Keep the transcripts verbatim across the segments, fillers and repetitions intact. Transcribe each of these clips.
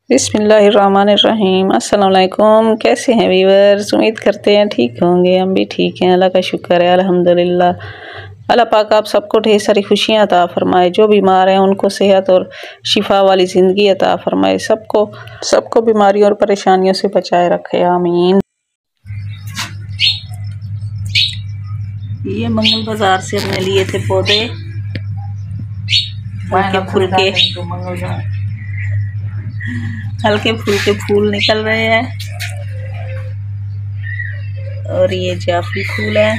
बिस्मिल्लाहिर्रहमानिर्रहीम। अस्सलाम वालेकुम। कैसे हैं व्यूअर्स? उम्मीद करते हैं ठीक होंगे। हम भी ठीक हैं, अल्लाह का शुक्र है, अल्हम्दुलिल्लाह। अल्लाह पाक आप सबको ढेर सारी खुशियाँ अता फरमाए। जो बीमार हैं उनको सेहत और शिफा वाली ज़िंदगी अता फरमाए। सबको सबको बीमारियों और परेशानियों से बचाए रखे, आमीन। ये मंगल बाजार से हमने लिए थे पौधे, हल्के फुल्के हल्के फुल्के फूल निकल रहे हैं। और ये जाफी फूल है।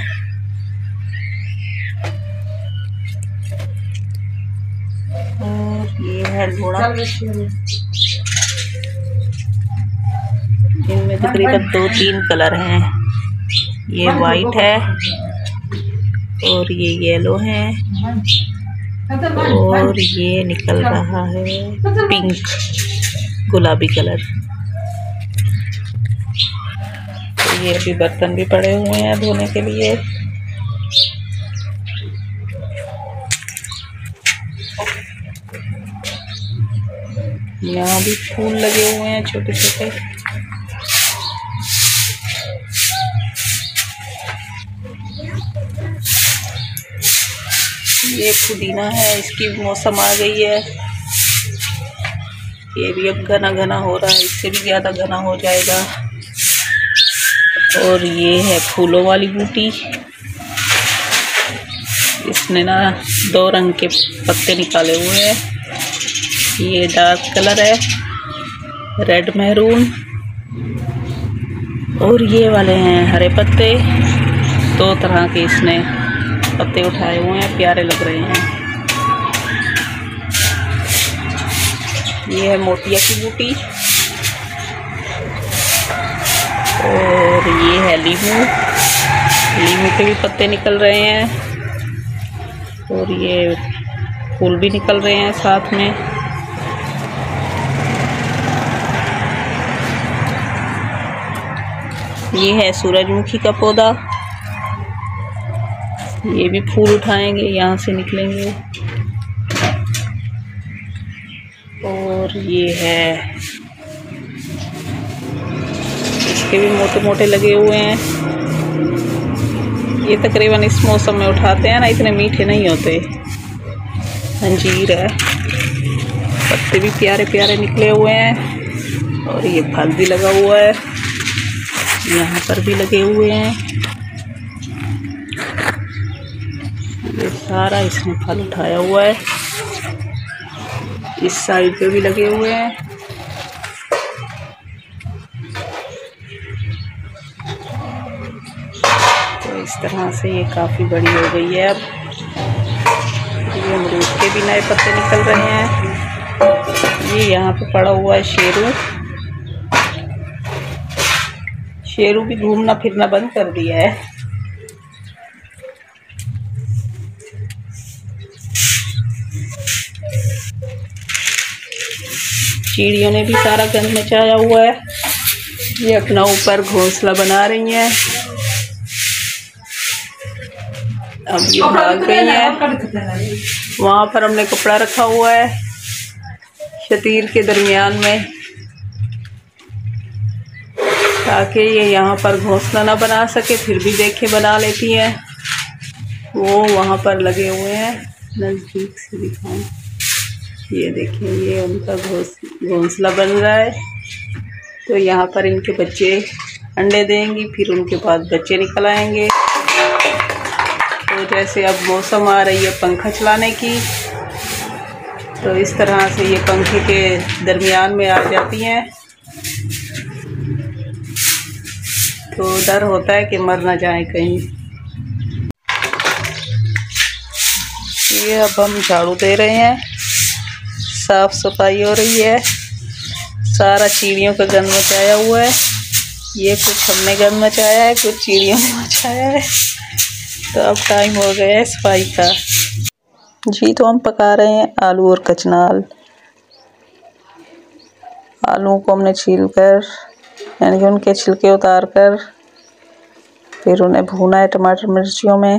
और ये है घोड़ा। इनमें तकरीबन दो तीन कलर हैं। ये वाइट है और ये येलो है और ये निकल रहा है पिंक, गुलाबी कलर। तो ये अभी बर्तन भी पड़े हुए हैं धोने के लिए। यहाँ भी फूल लगे हुए हैं छोटे छोटे। ये पुदीना है, इसकी मौसम आ गई है। ये भी अब घना घना हो रहा है, इससे भी ज़्यादा घना हो जाएगा। और ये है फूलों वाली बूटी। इसने ना दो रंग के पत्ते निकाले हुए हैं। ये डार्क कलर है, रेड मैरून। और ये वाले हैं हरे पत्ते। दो तरह के इसने पत्ते उठाए हुए हैं, प्यारे लग रहे हैं। ये है मोतिया की बूटी। और ये है लीमू। लीमू के भी पत्ते निकल रहे हैं और ये फूल भी निकल रहे हैं साथ में। ये है सूरजमुखी का पौधा। ये भी फूल उठाएंगे, यहाँ से निकलेंगे। और ये है, इसके भी मोटे मोटे लगे हुए हैं। ये तकरीबन इस मौसम में उठाते हैं ना, इतने मीठे नहीं होते। अंजीर है, पत्ते भी प्यारे प्यारे निकले हुए हैं। और ये फल भी लगा हुआ है, यहाँ पर भी लगे हुए हैं। ये सारा इसने फल उठाया हुआ है। इस साइड पे भी लगे हुए हैं। तो इस तरह से ये काफ़ी बड़ी हो गई है। अब ये अमरूद के भी नए पत्ते निकल रहे हैं। ये यहाँ पे पड़ा हुआ है शेरू। शेरू भी घूमना फिरना बंद कर दिया है। चिड़ियों ने भी सारा गंद मचाया हुआ है। ये अपना ऊपर घोंसला बना रही हैं। अब ये भाग गई हैं। वहाँ पर हमने कपड़ा रखा हुआ है शतीर के दरमियान में, ताकि ये यहाँ पर घोंसला ना बना सके। फिर भी देखे बना लेती हैं। वो वहाँ पर लगे हुए हैं, नज़दीक से दिखाऊं। ये देखिए, ये उनका घोंसला बन रहा है। तो यहाँ पर इनके बच्चे अंडे देंगी, फिर उनके बाद बच्चे निकल आएंगे। तो जैसे अब मौसम आ रही है पंखा चलाने की, तो इस तरह से ये पंखे के दरमियान में आ जाती हैं। तो डर होता है कि मर ना जाए कहीं। ये अब हम झाड़ू दे रहे हैं, साफ सफाई हो रही है। सारा चिड़ियों का गंद मचाया हुआ है। ये कुछ हमने गंद मचाया है, कुछ चिड़ियों ने मचाया है। तो अब टाइम हो गया है सफाई का। जी, तो हम पका रहे हैं आलू और कचनाल। आलू को हमने छील कर, यानी कि उनके छिलके उतार कर, फिर उन्हें भूना है टमाटर मिर्चियों में।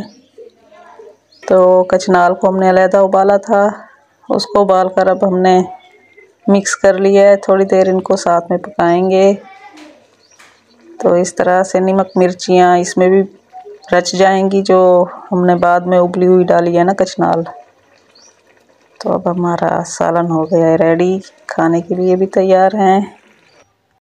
तो कचनाल को हमने अलहदा उबाला था, उसको उबाल कर अब हमने मिक्स कर लिया है। थोड़ी देर इनको साथ में पकाएंगे तो इस तरह से नमक मिर्चियाँ इसमें भी रच जाएंगी जो हमने बाद में उबली हुई डाली है ना कचनाल। तो अब हमारा सालन हो गया है रेडी, खाने के लिए भी तैयार हैं।